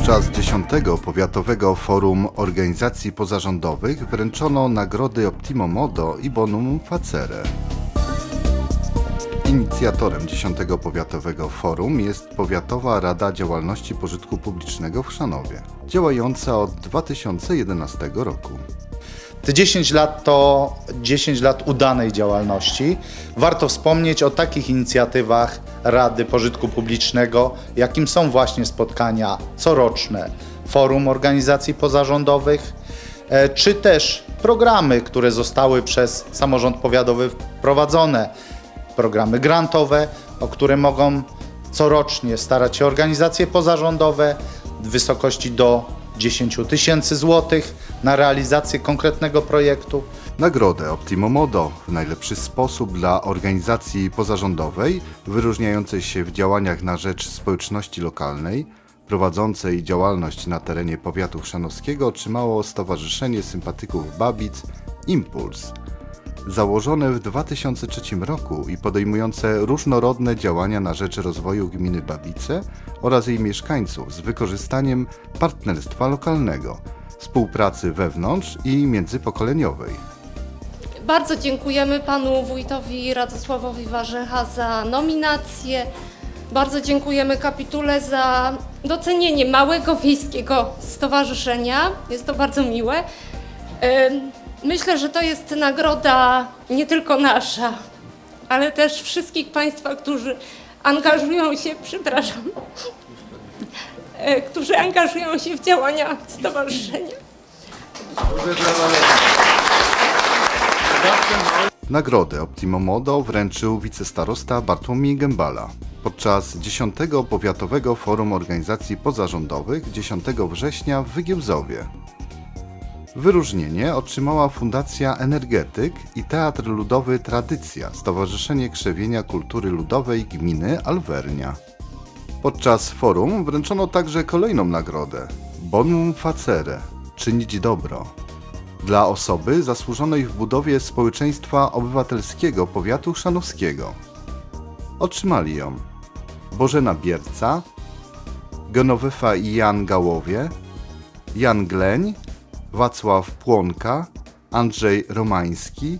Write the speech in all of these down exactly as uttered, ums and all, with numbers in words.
Podczas dziesiątego Powiatowego Forum Organizacji Pozarządowych wręczono nagrody Optimo Modo i Bonum Facere. Inicjatorem dziesiątego Powiatowego Forum jest Powiatowa Rada Działalności Pożytku Publicznego w Chrzanowie, działająca od dwa tysiące jedenastego roku. Te dziesięć lat to dziesięć lat udanej działalności. Warto wspomnieć o takich inicjatywach Rady Pożytku Publicznego, jakim są właśnie spotkania coroczne Forum Organizacji Pozarządowych, czy też programy, które zostały przez samorząd powiatowy wprowadzone, programy grantowe, o które mogą corocznie starać się organizacje pozarządowe w wysokości do dziesięciu tysięcy złotych na realizację konkretnego projektu. Nagrodę Optimo Modo w najlepszy sposób dla organizacji pozarządowej wyróżniającej się w działaniach na rzecz społeczności lokalnej, prowadzącej działalność na terenie powiatu chrzanowskiego otrzymało Stowarzyszenie Sympatyków Babic Impuls, założone w dwa tysiące trzecim roku i podejmujące różnorodne działania na rzecz rozwoju gminy Babice oraz jej mieszkańców z wykorzystaniem partnerstwa lokalnego, współpracy wewnątrz i międzypokoleniowej. Bardzo dziękujemy panu wójtowi Radosławowi Warzecha za nominację. Bardzo dziękujemy kapitule za docenienie małego wiejskiego stowarzyszenia. Jest to bardzo miłe. Myślę, że to jest nagroda nie tylko nasza, ale też wszystkich państwa, którzy angażują się, przepraszam, którzy angażują się w działania stowarzyszenia. Nagrodę Optimo Modo wręczył wicestarosta Bartłomiej Gębala podczas dziesiątego Powiatowego Forum Organizacji Pozarządowych dziesiątego września w Wygiełzowie. Wyróżnienie otrzymała Fundacja Energetyk i Teatr Ludowy Tradycja, Stowarzyszenie Krzewienia Kultury Ludowej Gminy Alwernia. Podczas forum wręczono także kolejną nagrodę Bonum Facere – czynić dobro dla osoby zasłużonej w budowie społeczeństwa obywatelskiego powiatu chrzanowskiego. Otrzymali ją Bożena Bierca, Genowefa i Jan Gałowie, Jan Gleń, Wacław Płonka, Andrzej Romański,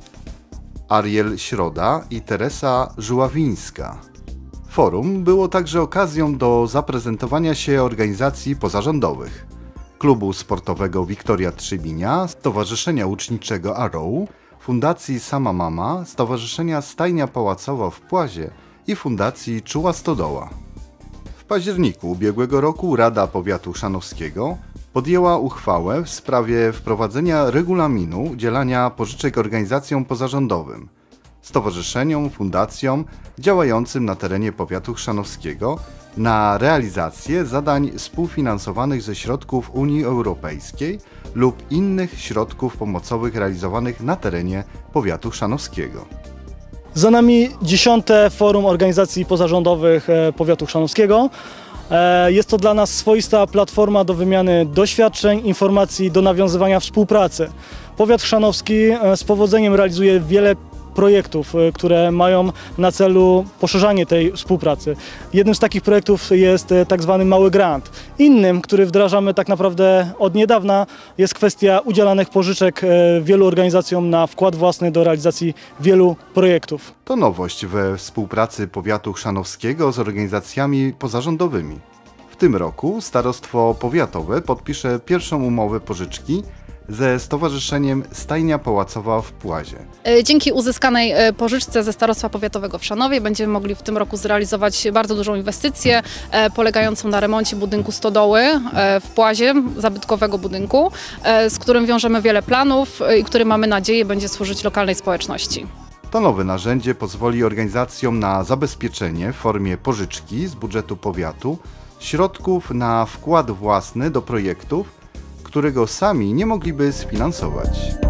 Ariel Środa i Teresa Żuławińska. Forum było także okazją do zaprezentowania się organizacji pozarządowych, Klubu Sportowego Wiktoria Trzybinia, Stowarzyszenia Łuczniczego Arrow, Fundacji Sama Mama, Stowarzyszenia Stajnia Pałacowa w Płazie i Fundacji Czuła Stodoła. W październiku ubiegłego roku Rada Powiatu Chrzanowskiego podjęła uchwałę w sprawie wprowadzenia regulaminu udzielania pożyczek organizacjom pozarządowym, stowarzyszeniom, fundacjom działającym na terenie powiatu chrzanowskiego na realizację zadań współfinansowanych ze środków Unii Europejskiej lub innych środków pomocowych realizowanych na terenie powiatu chrzanowskiego. Za nami dziesiąte Forum Organizacji Pozarządowych Powiatu Chrzanowskiego. Jest to dla nas swoista platforma do wymiany doświadczeń, informacji, do nawiązywania współpracy. Powiat chrzanowski z powodzeniem realizuje wiele projektów, które mają na celu poszerzanie tej współpracy. Jednym z takich projektów jest tak zwany Mały Grant. Innym, który wdrażamy tak naprawdę od niedawna, jest kwestia udzielanych pożyczek wielu organizacjom na wkład własny do realizacji wielu projektów. To nowość we współpracy powiatu chrzanowskiego z organizacjami pozarządowymi. W tym roku Starostwo Powiatowe podpisze pierwszą umowę pożyczki ze Stowarzyszeniem Stajnia Pałacowa w Płazie. Dzięki uzyskanej pożyczce ze Starostwa Powiatowego w Chrzanowie będziemy mogli w tym roku zrealizować bardzo dużą inwestycję polegającą na remoncie budynku stodoły w Płazie, zabytkowego budynku, z którym wiążemy wiele planów i który, mamy nadzieję, będzie służyć lokalnej społeczności. To nowe narzędzie pozwoli organizacjom na zabezpieczenie w formie pożyczki z budżetu powiatu środków na wkład własny do projektów, którego sami nie mogliby sfinansować.